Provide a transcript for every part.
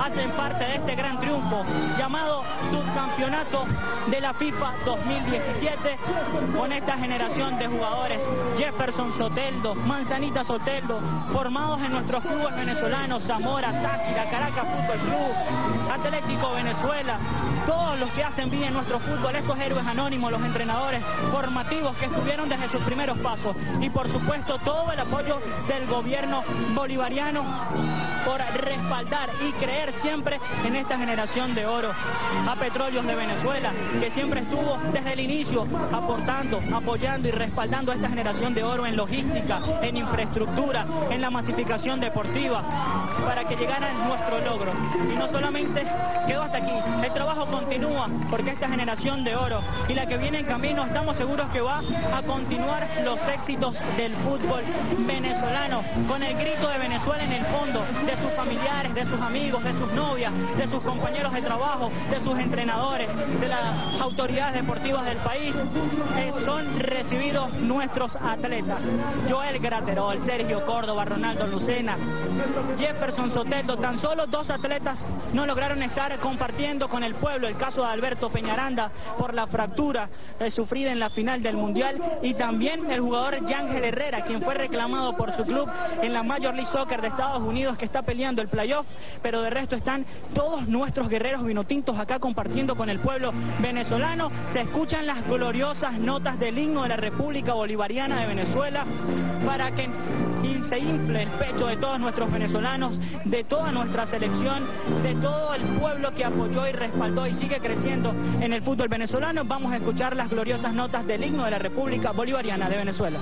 hacen parte de este gran triunfo llamado Subcampeonato de la FIFA 2017, con esta generación de jugadores, Jefferson Soteldo, Manzanita Soteldo, formados en nuestros clubes venezolanos, Zamora, Táchira, Caracas Fútbol Club, Atlético Venezuela, todos los que hacen vida en nuestro fútbol, esos héroes anónimos, los entrenadores formativos que estuvieron desde sus primeros pasos, y por supuesto todo el apoyo del gobierno bolivariano por respaldar y creer siempre en esta generación de oro. A Petróleos de Venezuela, que siempre estuvo desde el inicio aportando, apoyando y respaldando a esta generación de oro en logística, en infraestructura, en la masificación deportiva, para que llegara nuestro logro. Y no solamente quedó hasta aquí, el trabajo continúa, porque esta generación de oro y la que viene en camino, estamos seguros que va a continuar los éxitos del fútbol venezolano, con el grito de Venezuela en el fondo, de sus familiares, de sus amigos, de sus novias, de sus compañeros de trabajo, de sus entrenadores, de las autoridades deportivas del país. Son recibidos nuestros atletas: Joel Graterol, Sergio Córdoba, Ronaldo Lucena, Jefferson Soteldo. Tan solo 2 atletas no lograron estar compartiendo con el pueblo: el caso de Alberto Peñaranda por la fractura sufrida en la final del Mundial, y también el jugador Yángel Herrera, quien fue reclamado por su club en la Major League Soccer de Estados Unidos, que está peleando el playoff. Pero de resto están todos nuestros guerreros vinotintos acá compartiendo con el pueblo venezolano. Se escuchan las gloriosas notas del himno de la República Bolivariana de Venezuela, para que se infle el pecho de todos nuestros venezolanos, de toda nuestra selección, de todo el pueblo que apoyó y respaldó y sigue creciendo en el fútbol venezolano. Vamos a escuchar las gloriosas notas del himno de la República Bolivariana de Venezuela.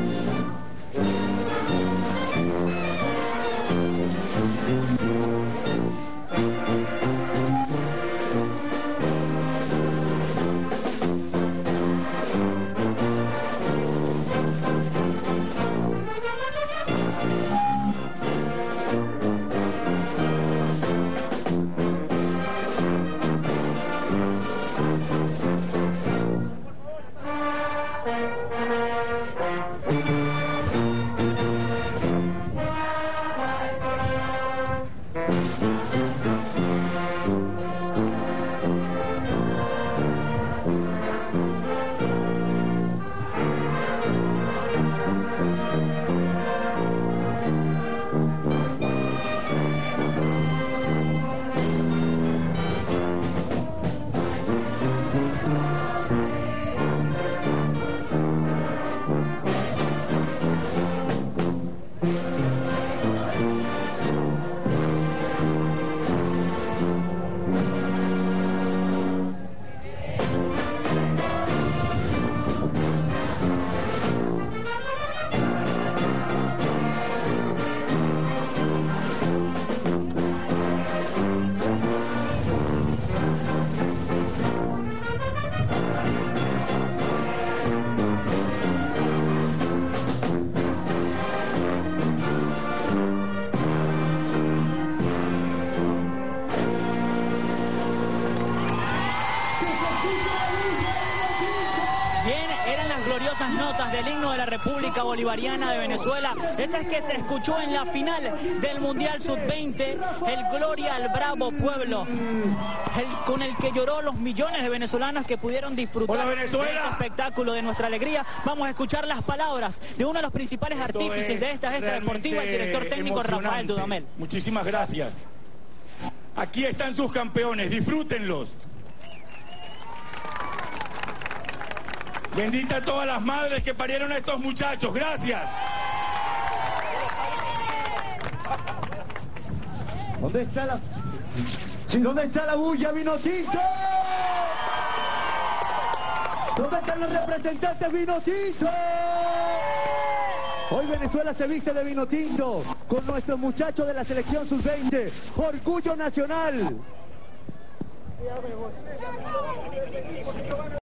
Gloriosas notas del himno de la República Bolivariana de Venezuela, esas que se escuchó en la final del Mundial Sub-20, el Gloria al Bravo Pueblo, con el que lloró los millones de venezolanos que pudieron disfrutar del espectáculo de nuestra alegría. Vamos a escuchar las palabras de uno de los principales artífices de esta gesta deportiva, el director técnico Rafael Dudamel. Muchísimas gracias. Aquí están sus campeones, disfrútenlos. Bendita a todas las madres que parieron a estos muchachos. Gracias. ¿Dónde está la... Sí, ¿dónde está la bulla, Vinotinto? ¿Dónde están los representantes Vinotinto? Hoy Venezuela se viste de Vinotinto con nuestros muchachos de la selección sub-20. Orgullo nacional.